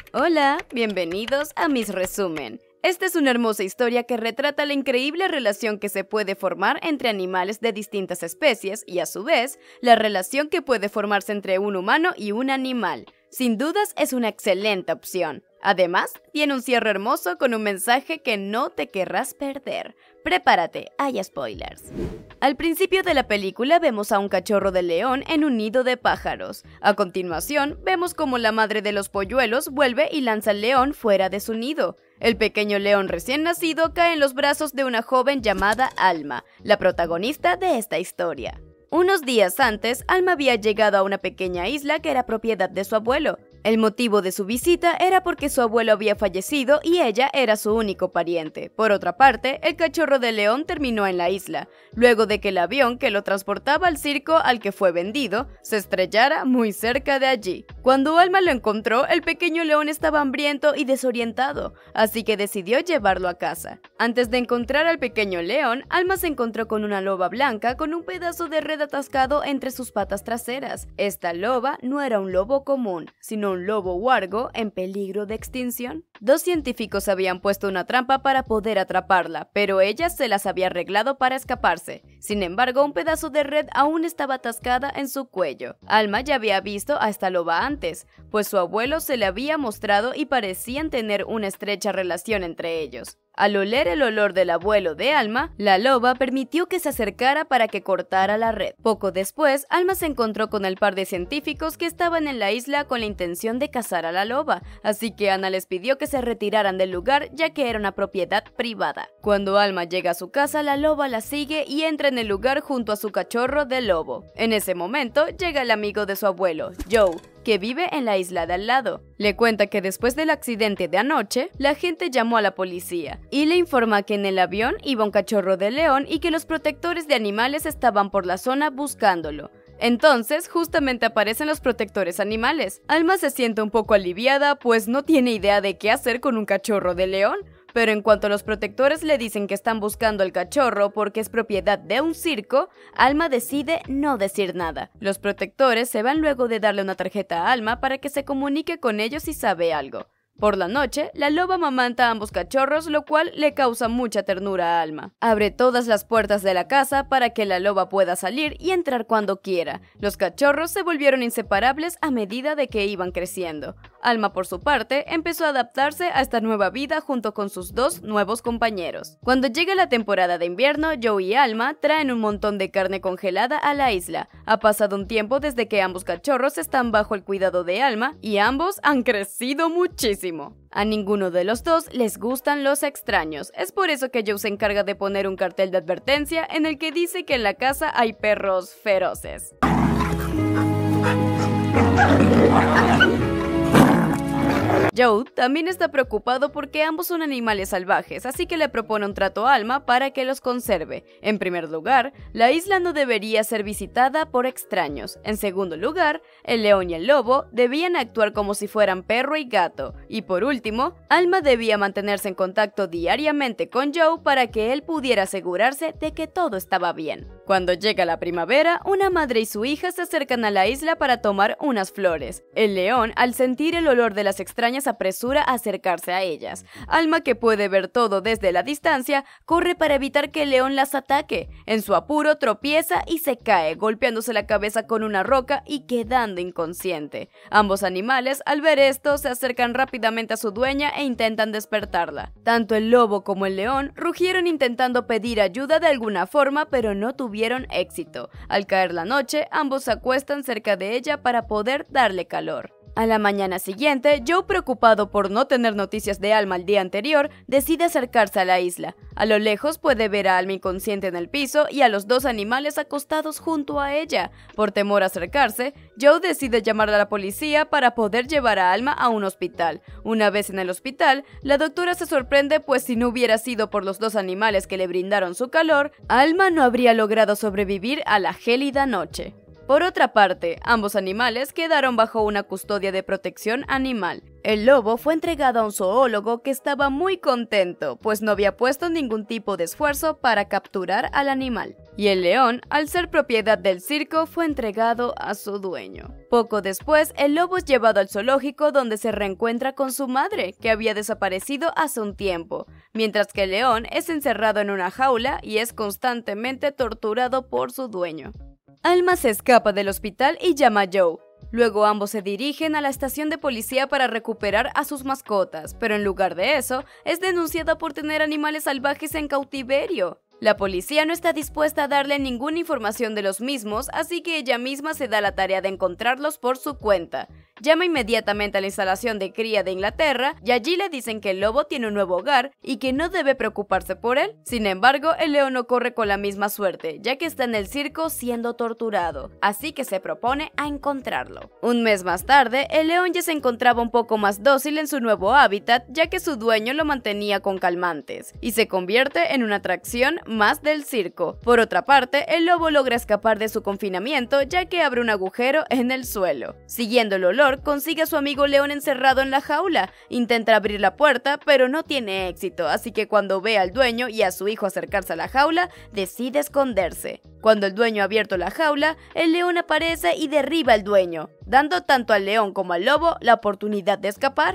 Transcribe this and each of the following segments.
Hola, bienvenidos a Mis Resumen. Esta es una hermosa historia que retrata la increíble relación que se puede formar entre animales de distintas especies y, a su vez, la relación que puede formarse entre un humano y un animal. Sin dudas, es una excelente opción. Además, tiene un cierre hermoso con un mensaje que no te querrás perder. Prepárate, hay spoilers. Al principio de la película vemos a un cachorro de león en un nido de pájaros. A continuación, vemos cómo la madre de los polluelos vuelve y lanza al león fuera de su nido. El pequeño león recién nacido cae en los brazos de una joven llamada Alma, la protagonista de esta historia. Unos días antes, Alma había llegado a una pequeña isla que era propiedad de su abuelo. El motivo de su visita era porque su abuelo había fallecido y ella era su único pariente. Por otra parte, el cachorro de león terminó en la isla, luego de que el avión que lo transportaba al circo al que fue vendido se estrellara muy cerca de allí. Cuando Alma lo encontró, el pequeño león estaba hambriento y desorientado, así que decidió llevarlo a casa. Antes de encontrar al pequeño león, Alma se encontró con una loba blanca con un pedazo de red atascado entre sus patas traseras. Esta loba no era un lobo común, sino un lobo huargo en peligro de extinción. Dos científicos habían puesto una trampa para poder atraparla, pero ella se las había arreglado para escaparse. Sin embargo, un pedazo de red aún estaba atascada en su cuello. Alma ya había visto a esta loba antes, pues su abuelo se le había mostrado y parecían tener una estrecha relación entre ellos. Al oler el olor del abuelo de Alma, la loba permitió que se acercara para que cortara la red. Poco después, Alma se encontró con el par de científicos que estaban en la isla con la intención de cazar a la loba, así que Ana les pidió que se retiraran del lugar ya que era una propiedad privada. Cuando Alma llega a su casa, la loba la sigue y entra en el lugar junto a su cachorro de lobo. En ese momento, llega el amigo de su abuelo, Joe, que vive en la isla de al lado. Le cuenta que después del accidente de anoche, la gente llamó a la policía y le informa que en el avión iba un cachorro de león y que los protectores de animales estaban por la zona buscándolo. Entonces, justamente aparecen los protectores animales. Alma se siente un poco aliviada, pues no tiene idea de qué hacer con un cachorro de león. Pero en cuanto los protectores le dicen que están buscando al cachorro porque es propiedad de un circo, Alma decide no decir nada. Los protectores se van luego de darle una tarjeta a Alma para que se comunique con ellos si sabe algo. Por la noche, la loba amamanta a ambos cachorros, lo cual le causa mucha ternura a Alma. Abre todas las puertas de la casa para que la loba pueda salir y entrar cuando quiera. Los cachorros se volvieron inseparables a medida de que iban creciendo. Alma, por su parte, empezó a adaptarse a esta nueva vida junto con sus dos nuevos compañeros. Cuando llega la temporada de invierno, Joe y Alma traen un montón de carne congelada a la isla. Ha pasado un tiempo desde que ambos cachorros están bajo el cuidado de Alma y ambos han crecido muchísimo. A ninguno de los dos les gustan los extraños. Es por eso que Joe se encarga de poner un cartel de advertencia en el que dice que en la casa hay perros feroces. Joe también está preocupado porque ambos son animales salvajes, así que le propone un trato a Alma para que los conserve. En primer lugar, la isla no debería ser visitada por extraños. En segundo lugar, el león y el lobo debían actuar como si fueran perro y gato. Y por último, Alma debía mantenerse en contacto diariamente con Joe para que él pudiera asegurarse de que todo estaba bien. Cuando llega la primavera, una madre y su hija se acercan a la isla para tomar unas flores. El león, al sentir el olor de las extrañas, apresura a acercarse a ellas. Alma, que puede ver todo desde la distancia, corre para evitar que el león las ataque. En su apuro tropieza y se cae, golpeándose la cabeza con una roca y quedando inconsciente. Ambos animales, al ver esto, se acercan rápidamente a su dueña e intentan despertarla. Tanto el lobo como el león rugieron intentando pedir ayuda de alguna forma, pero no tuvieron éxito. Al caer la noche, ambos se acuestan cerca de ella para poder darle calor. A la mañana siguiente, Joe, preocupado por no tener noticias de Alma el día anterior, decide acercarse a la isla. A lo lejos puede ver a Alma inconsciente en el piso y a los dos animales acostados junto a ella. Por temor a acercarse, Joe decide llamar a la policía para poder llevar a Alma a un hospital. Una vez en el hospital, la doctora se sorprende, pues si no hubiera sido por los dos animales que le brindaron su calor, Alma no habría logrado sobrevivir a la gélida noche. Por otra parte, ambos animales quedaron bajo una custodia de protección animal. El lobo fue entregado a un zoólogo que estaba muy contento, pues no había puesto ningún tipo de esfuerzo para capturar al animal. y el león, al ser propiedad del circo, fue entregado a su dueño. Poco después, el lobo es llevado al zoológico donde se reencuentra con su madre, que había desaparecido hace un tiempo, mientras que el león es encerrado en una jaula y es constantemente torturado por su dueño. Alma se escapa del hospital y llama a Joe. Luego ambos se dirigen a la estación de policía para recuperar a sus mascotas, pero en lugar de eso, es denunciada por tener animales salvajes en cautiverio. La policía no está dispuesta a darle ninguna información de los mismos, así que ella misma se da la tarea de encontrarlos por su cuenta. Llama inmediatamente a la instalación de cría de Inglaterra y allí le dicen que el lobo tiene un nuevo hogar y que no debe preocuparse por él. Sin embargo, el león no corre con la misma suerte, ya que está en el circo siendo torturado, así que se propone a encontrarlo. Un mes más tarde, el león ya se encontraba un poco más dócil en su nuevo hábitat, ya que su dueño lo mantenía con calmantes, y se convierte en una atracción más del circo. Por otra parte, el lobo logra escapar de su confinamiento, ya que abre un agujero en el suelo. Siguiendo el olor, consigue a su amigo león encerrado en la jaula. Intenta abrir la puerta, pero no tiene éxito, así que cuando ve al dueño y a su hijo acercarse a la jaula, decide esconderse. Cuando el dueño ha abierto la jaula, el león aparece y derriba al dueño, dando tanto al león como al lobo la oportunidad de escapar.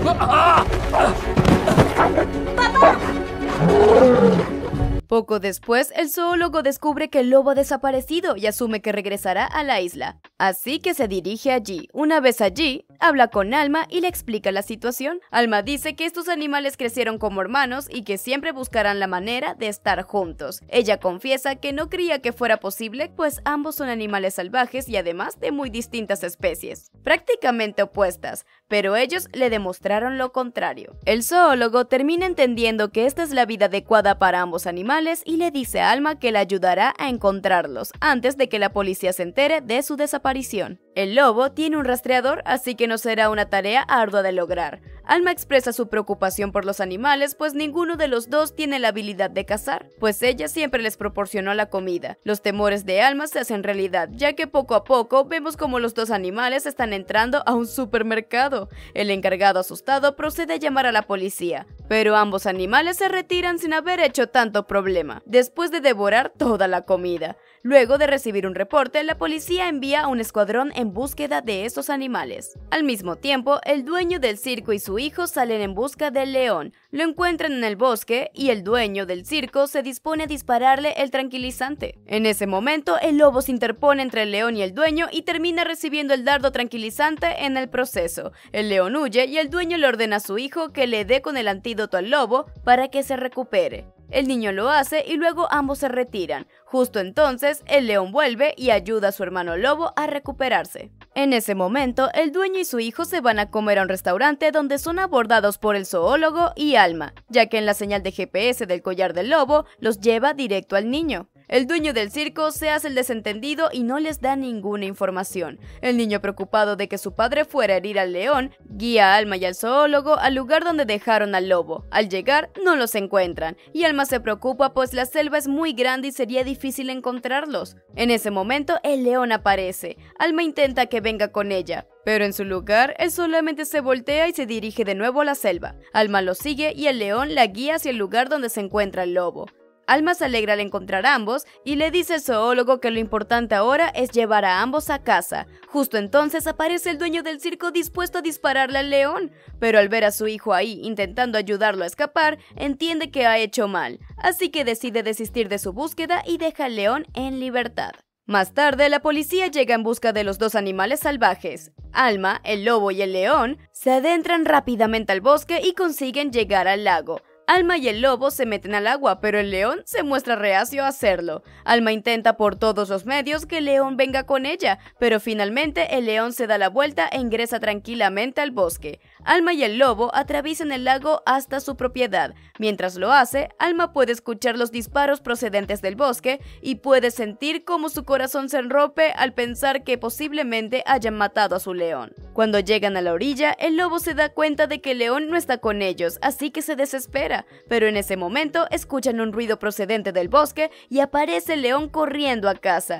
Poco después, el zoólogo descubre que el lobo ha desaparecido y asume que regresará a la isla. Así que se dirige allí. Una vez allí, habla con Alma y le explica la situación. Alma dice que estos animales crecieron como hermanos y que siempre buscarán la manera de estar juntos. Ella confiesa que no creía que fuera posible, pues ambos son animales salvajes y además de muy distintas especies, prácticamente opuestas, pero ellos le demostraron lo contrario. El zoólogo termina entendiendo que esta es la vida adecuada para ambos animales y le dice a Alma que le ayudará a encontrarlos antes de que la policía se entere de su desaparición. El lobo tiene un rastreador, así que no será una tarea ardua de lograr. Alma expresa su preocupación por los animales, pues ninguno de los dos tiene la habilidad de cazar, pues ella siempre les proporcionó la comida. Los temores de Alma se hacen realidad, ya que poco a poco vemos como los dos animales están entrando a un supermercado. El encargado, asustado, procede a llamar a la policía, pero ambos animales se retiran sin haber hecho tanto problema, después de devorar toda la comida. Luego de recibir un reporte, la policía envía a un escuadrón en búsqueda de esos animales. Al mismo tiempo, el dueño del circo y su hijo salen en busca del león. Lo encuentran en el bosque y el dueño del circo se dispone a dispararle el tranquilizante. En ese momento, el lobo se interpone entre el león y el dueño y termina recibiendo el dardo tranquilizante en el proceso. El león huye y el dueño le ordena a su hijo que le dé con el antídoto al lobo para que se recupere. El niño lo hace y luego ambos se retiran. Justo entonces, el león vuelve y ayuda a su hermano lobo a recuperarse. En ese momento, el dueño y su hijo se van a comer a un restaurante donde son abordados por el zoólogo y Alma, ya que en la señal de GPS del collar del lobo los lleva directo al niño. El dueño del circo se hace el desentendido y no les da ninguna información. El niño, preocupado de que su padre fuera a herir al león, guía a Alma y al zoólogo al lugar donde dejaron al lobo. Al llegar, no los encuentran, y Alma se preocupa pues la selva es muy grande y sería difícil encontrarlos. En ese momento, el león aparece. Alma intenta que venga con ella, pero en su lugar, él solamente se voltea y se dirige de nuevo a la selva. Alma lo sigue y el león la guía hacia el lugar donde se encuentra el lobo. Alma se alegra al encontrar a ambos y le dice al zoólogo que lo importante ahora es llevar a ambos a casa. Justo entonces aparece el dueño del circo dispuesto a dispararle al león, pero al ver a su hijo ahí intentando ayudarlo a escapar, entiende que ha hecho mal, así que decide desistir de su búsqueda y deja al león en libertad. Más tarde, la policía llega en busca de los dos animales salvajes. Alma, el lobo y el león se adentran rápidamente al bosque y consiguen llegar al lago. Alma y el lobo se meten al agua, pero el león se muestra reacio a hacerlo. Alma intenta por todos los medios que el león venga con ella, pero finalmente el león se da la vuelta e ingresa tranquilamente al bosque. Alma y el lobo atraviesan el lago hasta su propiedad. Mientras lo hace, Alma puede escuchar los disparos procedentes del bosque y puede sentir cómo su corazón se rompe al pensar que posiblemente hayan matado a su león. Cuando llegan a la orilla, el lobo se da cuenta de que el león no está con ellos, así que se desespera. Pero en ese momento escuchan un ruido procedente del bosque y aparece el león corriendo a casa.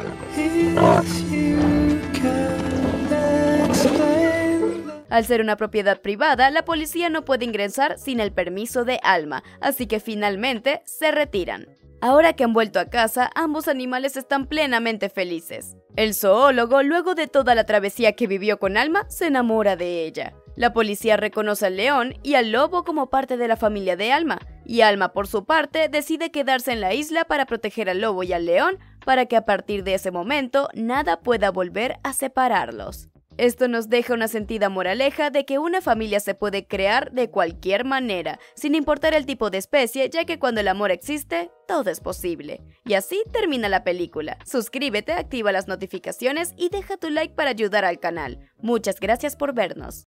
Al ser una propiedad privada, la policía no puede ingresar sin el permiso de Alma, así que finalmente se retiran. Ahora que han vuelto a casa, ambos animales están plenamente felices. El zoólogo, luego de toda la travesía que vivió con Alma, se enamora de ella. La policía reconoce al león y al lobo como parte de la familia de Alma, y Alma, por su parte, decide quedarse en la isla para proteger al lobo y al león, para que a partir de ese momento nada pueda volver a separarlos. Esto nos deja una sentida moraleja de que una familia se puede crear de cualquier manera, sin importar el tipo de especie, ya que cuando el amor existe, todo es posible. Y así termina la película. Suscríbete, activa las notificaciones y deja tu like para ayudar al canal. Muchas gracias por vernos.